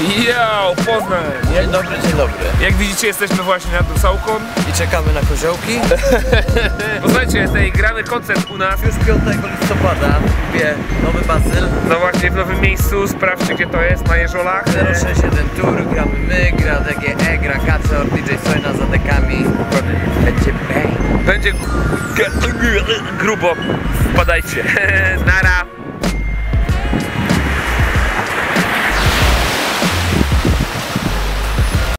Yo, Poznań! Dzień dobry, dzień dobry. Jak widzicie, jesteśmy właśnie nad Dusałką. I czekamy na koziołki. Posłuchajcie, tutaj gramy koncert u nas. Już 5 listopada w klubie Nowy Bazyl. No właśnie w nowym miejscu, sprawdźcie gdzie to jest, na Jeżolach. 061 Tour, gramy my, gra DGE, gra Kacor, DJ Sojna za dekami. Będzie bang. Będzie grubo. Wpadajcie. Nara.